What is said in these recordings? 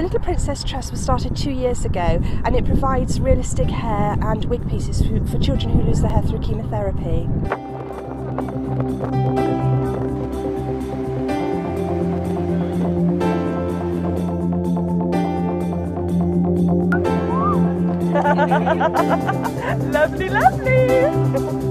The Little Princess Trust was started 2 years ago, and it provides realistic hair and wig pieces for children who lose their hair through chemotherapy. Lovely, lovely!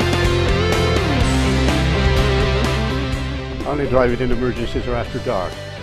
Only drive it in emergencies or after dark.